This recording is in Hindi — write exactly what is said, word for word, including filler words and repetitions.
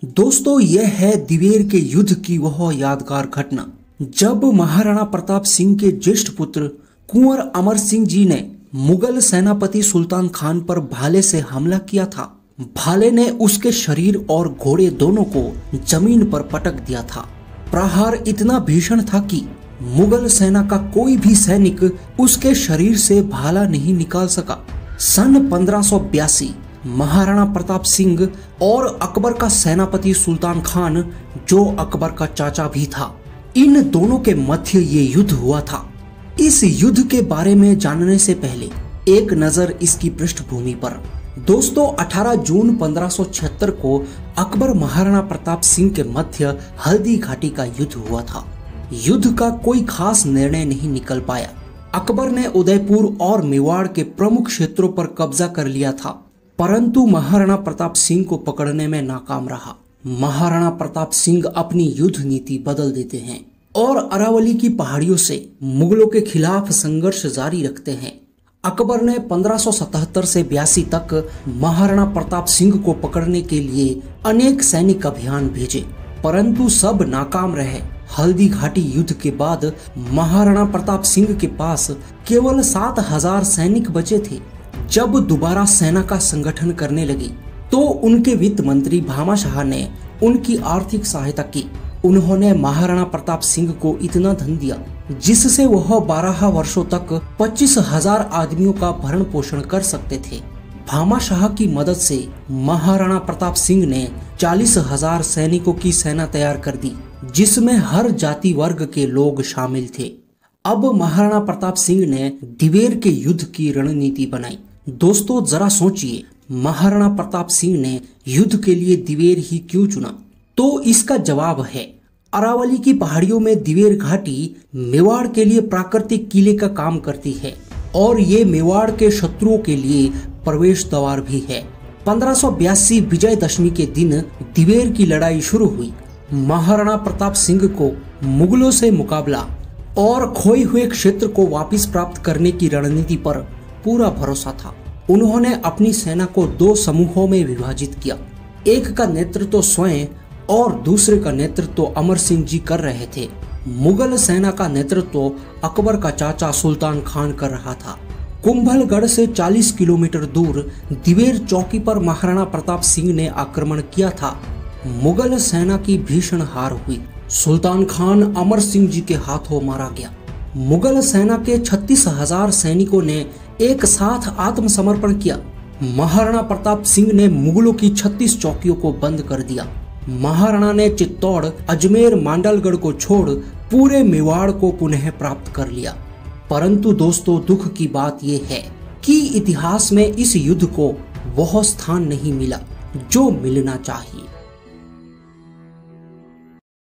दोस्तों, यह है दिवेर के युद्ध की वह यादगार घटना जब महाराणा प्रताप सिंह के ज्येष्ठ पुत्र कुंवर अमर सिंह जी ने मुगल सेनापति सुल्तान खान पर भाले से हमला किया था। भाले ने उसके शरीर और घोड़े दोनों को जमीन पर पटक दिया था। प्रहार इतना भीषण था कि मुगल सेना का कोई भी सैनिक उसके शरीर से भाला नहीं निकाल सका। सन पंद्रह सौ बयासी महाराणा प्रताप सिंह और अकबर का सेनापति सुल्तान खान, जो अकबर का चाचा भी था, इन दोनों के मध्य ये युद्ध हुआ था। इस युद्ध के बारे में जानने से पहले एक नजर इसकी पृष्ठभूमि पर। दोस्तों, अठारह जून पंद्रह सौ छिहत्तर को अकबर महाराणा प्रताप सिंह के मध्य हल्दी घाटी का युद्ध हुआ था। युद्ध का कोई खास निर्णय नहीं निकल पाया। अकबर ने उदयपुर और मेवाड़ के प्रमुख क्षेत्रों पर कब्जा कर लिया था, परंतु महाराणा प्रताप सिंह को पकड़ने में नाकाम रहा। महाराणा प्रताप सिंह अपनी युद्ध नीति बदल देते हैं और अरावली की पहाड़ियों से मुगलों के खिलाफ संघर्ष जारी रखते हैं। अकबर ने पंद्रह सौ सतहत्तर से बयासी तक महाराणा प्रताप सिंह को पकड़ने के लिए अनेक सैनिक अभियान भेजे, परंतु सब नाकाम रहे। हल्दी घाटी युद्ध के बाद महाराणा प्रताप सिंह के पास केवल सात हजार सैनिक बचे थे। जब दोबारा सेना का संगठन करने लगी तो उनके वित्त मंत्री भामाशाह ने उनकी आर्थिक सहायता की। उन्होंने महाराणा प्रताप सिंह को इतना धन दिया जिससे वह बारह वर्षों तक पच्चीस हजार आदमियों का भरण पोषण कर सकते थे। भामाशाह की मदद से महाराणा प्रताप सिंह ने चालीस हजार सैनिकों की सेना तैयार कर दी, जिसमें हर जाति वर्ग के लोग शामिल थे। अब महाराणा प्रताप सिंह ने दिवेर के युद्ध की रणनीति बनाई। दोस्तों, जरा सोचिए, महाराणा प्रताप सिंह ने युद्ध के लिए दिवेर ही क्यों चुना? तो इसका जवाब है, अरावली की पहाड़ियों में दिवेर घाटी मेवाड़ के लिए प्राकृतिक किले का काम करती है और ये मेवाड़ के शत्रुओं के लिए प्रवेश द्वार भी है। पंद्रह सौ बयासी विजयदशमी के दिन दिवेर की लड़ाई शुरू हुई। महाराणा प्रताप सिंह को मुगलों से मुकाबला और खोए हुए क्षेत्र को वापस प्राप्त करने की रणनीति पर पूरा भरोसा था। उन्होंने अपनी सेना को दो समूहों में विभाजित किया। एक का नेतृत्व स्वयं और दूसरे का नेतृत्व अमर सिंह जी कर रहे थे। मुगल सेना का नेतृत्व अकबर का चाचा सुल्तान खान कर रहा था। कुंभलगढ़ से चालीस किलोमीटर दूर दिवेर चौकी पर महाराणा प्रताप सिंह ने आक्रमण किया था। मुगल सेना की भीषण हार हुई। सुल्तान खान अमर सिंह जी के हाथों मारा गया। मुगल सेना के छत्तीस हजार सैनिकों ने एक साथ आत्मसमर्पण किया। महाराणा प्रताप सिंह ने मुगलों की छत्तीस चौकियों को बंद कर दिया। महाराणा ने चित्तौड़, अजमेर, मांडलगढ़ को छोड़ पूरे मेवाड़ को पुनः प्राप्त कर लिया। परंतु दोस्तों, दुख की बात यह है कि इतिहास में इस युद्ध को वह स्थान नहीं मिला जो मिलना चाहिए।